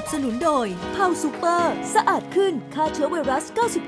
สนุนโดยพาวซูเปอร์สะอาดขึ้นฆ่าเชื้อไวรัส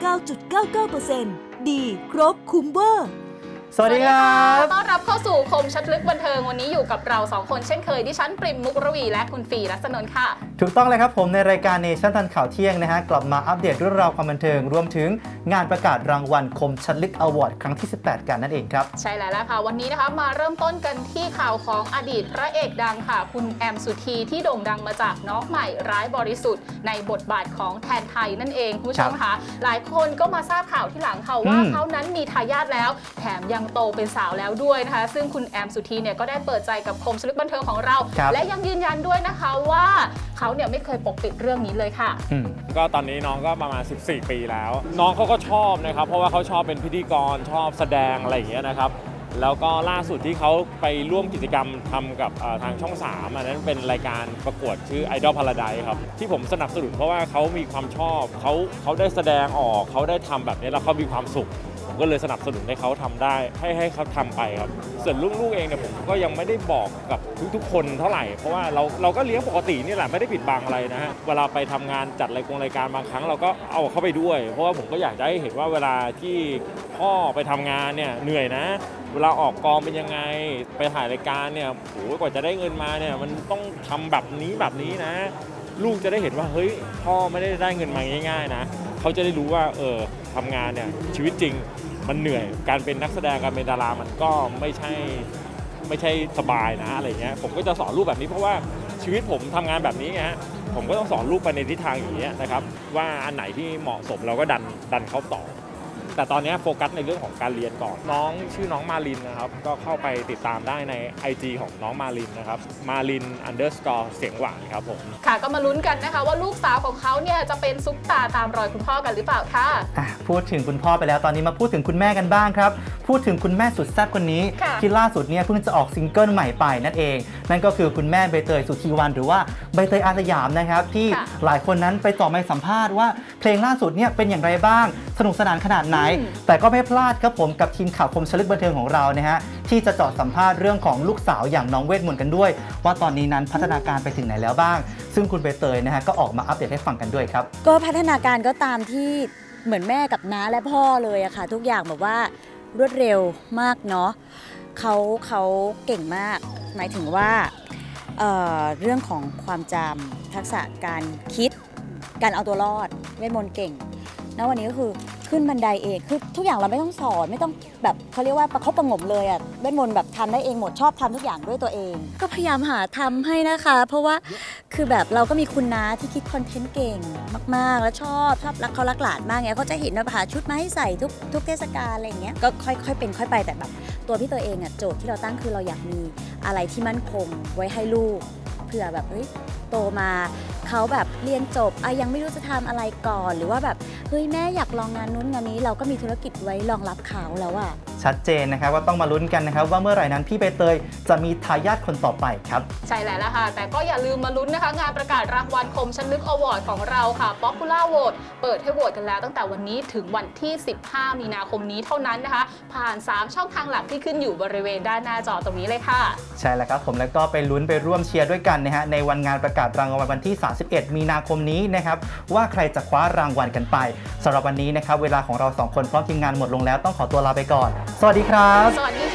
99.99% ดีครบคุ้มเวอร์สวัสดีครับต้อนรับเข้าสู่คมชัดลึกบันเทิงวันนี้อยู่กับเรา2คนเช่นเคยดิฉันปริมมุกรวีและคุณฟีรัศนนท์ค่ะถูกต้องเลยครับผมในรายการเนชั่นทันข่าวเที่ยงนะฮะกลับมาอัปเดตเรื่องราวความบันเทิงรวมถึงงานประกาศรางวัลคมชัดลึกอวอร์ดครั้งที่18กันนั่นเองครับใช่แล้วค่ะวันนี้นะคะมาเริ่มต้นกันที่ข่าวของอดีตพระเอกดังค่ะคุณแอมสุธีที่โด่งดังมาจากน้องใหม่ร้ายบริสุทธิ์ในบทบาทของแทนไทยนั่นเองคุณผู้ชมคะหลายคนก็มาทราบข่าวที่หลังค่ะว่าเขานั้นมีทายาทแล้วแถมยังโตเป็นสาวแล้วด้วยนะคะซึ่งคุณแอมสุธีเนี่ยก็ได้เปิดใจกับคมชัดลึกบันเทิงของเราและยังยืนยันด้วยนะคะว่าเขาเนี่ยไม่เคยปกปิดเรื่องนี้เลยค่ะก็ตอนนี้น้องก็ประมาณ14 ปีแล้วน้องเขาก็ชอบนะครับเพราะว่าเขาชอบเป็นพิธีกรชอบแสดงอะไรอย่างเงี้ยนะครับแล้วก็ล่าสุดที่เขาไปร่วมกิจกรรมทำกับทางช่อง3อันนั้นเป็นรายการประกวดชื่อ Idol Paradise ครับที่ผมสนับสนุนเพราะว่าเขามีความชอบเขาได้แสดงออกเขาได้ทำแบบนี้แล้วเขามีความสุขก็เลยสนับสนุนให้เขาทำได้ให้เขาทำไปครับส่วนลูกๆเองเนี่ยผมก็ยังไม่ได้บอกกับทุกๆคนเท่าไหร่เพราะว่าเราก็เลี้ยงปกตินี่แหละไม่ได้ปิดบังอะไรนะฮะเวลาไปทำงานจัดรายการบางครั้งเราก็เอาเข้าไปด้วยเพราะว่าผมก็อยากจะให้เห็นว่าเวลาที่พ่อไปทำงานเนี่ยเหนื่อยนะเวลาออกกองเป็นยังไงไปถ่ายรายการเนี่ยโหกว่าจะได้เงินมาเนี่ยมันต้องทำแบบนี้นะลูกจะได้เห็นว่าเฮ้ยพ่อไม่ได้เงินมาง่ายๆนะเขาจะได้รู้ว่าทำงานเนี่ยชีวิตจริงมันเหนื่อยการเป็นนักแสดงการเป็นดารามันก็ไม่ใช่สบายนะอะไรเงี้ยผมก็จะสอนลูกแบบนี้เพราะว่าชีวิตผมทำงานแบบนี้ไงฮะผมก็ต้องสอนลูกไปในทิศทางอย่างนี้นะครับว่าอันไหนที่เหมาะสมเราก็ดันเขาต่อแต่ตอนนี้โฟกัสในเรื่องของการเรียนก่อนน้องชื่อน้องมาลินนะครับก็เข้าไปติดตามได้ใน IG ของน้องมาลินนะครับมาลิน_เสียงหวานครับผมค่ะก็มาลุ้นกันนะคะว่าลูกสาวของเขาเนี่ยจะเป็นซุปตาตามรอยคุณพ่อกันหรือเปล่าค่ะพูดถึงคุณพ่อไปแล้วตอนนี้มาพูดถึงคุณแม่กันบ้างครับพูดถึงคุณแม่สุดแซ่บคนนี้ที่ล่าสุดเนี่ยเพิ่งจะออกซิงเกิลใหม่ไปนั่นเองนั่นก็คือคุณแม่ใบเตยสุธีวรรณหรือว่าใบเตยอาสยามนะครับที่หลายคนนั้นไปต่อไม่สัมภาษณ์ว่าเพลงล่าสุดเนี่ยเป็นอย่างไรบ้างสนุกสนานขนาดไหนแต่ก็ไม่พลาดครับผมกับทีมข่าวคมชัดลึกบันเทิงของเรานะฮะที่จะเจาะสัมภาษณ์เรื่องของลูกสาวอย่างน้องเวทมนต์กันด้วยว่าตอนนี้นั้นพัฒนาการไปถึงไหนแล้วบ้างซึ่งคุณใบเตยนะฮะก็ออกมาอัปเดตให้ฟังกันด้วยครับก็พัฒนาการก็ตามที่เหมือนแม่กับน้าและพ่อเลยอะค่ะทุกอย่างแบบว่ารวดเร็วมากเนาะเขาเก่งมากหมายถึงว่าเรื่องของความจำทักษะการคิดการเอาตัวรอดเวทมนต์เก่งณวันนี้ก็คือขึ้นบันไดเองคือทุกอย่างเราไม่ต้องสอนไม่ต้องแบบเขาเรียกว่าประคบประงมเลยอะเวทมนต์แบบทำได้เองหมดชอบทำทุกอย่างด้วยตัวเองก็พยายามหาทำให้นะคะเพราะว่าคือแบบเราก็มีคุณน้าที่คิดคอนเทนต์เก่งมากๆแล้วชอบรักเขารักหลานมากไงเขาจะเห็นว่าหาชุดมาให้ใส่ทุกเทศกาลอะไรอย่างเงี้ยก็ค่อยเป็นค่อยไปแต่แบบตัวพี่ตัวเองอะโจทย์ที่เราตั้งคือเราอยากมีอะไรที่มั่นคงไว้ให้ลูกเผื่อแบบโตมาเขาแบบเรียนจบยังไม่รู้จะทำอะไรก่อนหรือว่าแบบเฮ้ยแม่อยากลองงานนู้นงานนี้เราก็มีธุรกิจไว้รองรับเขาแล้วอะชัดเจนนะครับว่าต้องมาลุ้นกันนะครับว่าเมื่อไหร่นั้นพี่ใบเตยจะมีทายาทคนต่อไปครับใช่แล้วค่ะแต่ก็อย่าลืมมาลุ้นนะคะงานประกาศรางวัลคมชัดลึกอวอร์ดของเราค่ะ Popular Vote เปิดให้โหวตกันแล้วตั้งแต่วันนี้ถึงวันที่15 มีนาคมนี้เท่านั้นนะคะผ่าน3ช่องทางหลักที่ขึ้นอยู่บริเวณด้านหน้าจอตรงนี้เลยค่ะใช่แล้วครับผมแล้วก็ไปลุ้นไปร่วมเชียร์ด้วยกันนะฮะในวันงานประกาศรางวัลวันที่31 มีนาคมนี้นะครับว่าใครจะคว้ารางวัลกันไปสำหรับวันนี้นะครับเวลาของเรา2คนพร้อมทีมงานหมดลงแล้วต้องขอตัวลาไปก่อนสวัสดีครับสวัสดี